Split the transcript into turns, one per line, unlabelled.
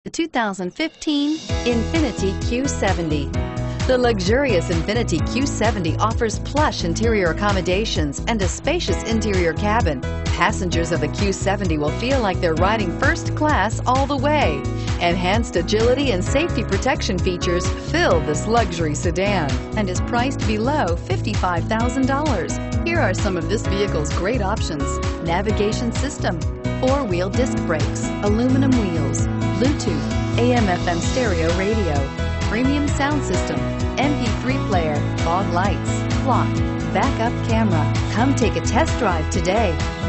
The 2015 Infiniti Q70. The luxurious Infiniti Q70 offers plush interior accommodations and a spacious interior cabin. Passengers of the Q70 will feel like they're riding first class all the way. Enhanced agility and safety protection features fill this luxury sedan and is priced below $55,000. Here are some of this vehicle's great options: navigation system, four-wheel disc brakes, aluminum wheels, Bluetooth, AM/FM stereo radio, premium sound system, MP3 player, fog lights, clock, backup camera. Come take a test drive today.